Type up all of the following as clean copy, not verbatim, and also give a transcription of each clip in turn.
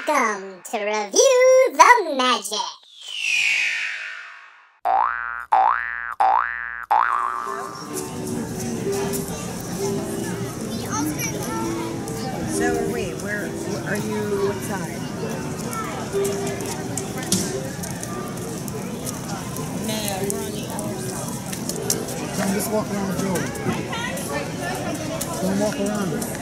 Welcome to Review the Magic. So wait, where are you? What side? No, we're on the other side. Come just walk around the building. Don't walk around it.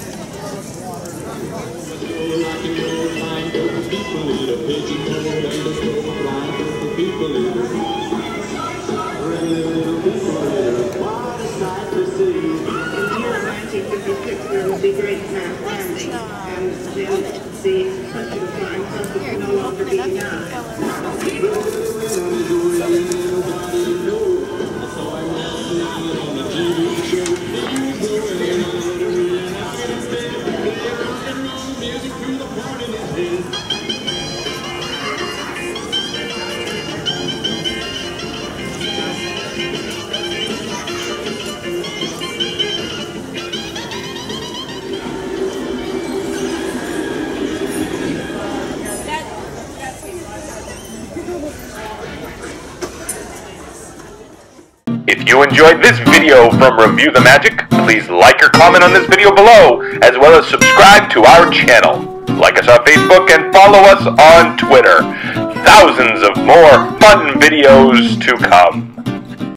Would be great to have landing, and then the hunting time will no longer be denied. If you enjoyed this video from Review the Magic, please like or comment on this video below, as well as subscribe to our channel. Like us on Facebook and follow us on Twitter. Thousands of more fun videos to come.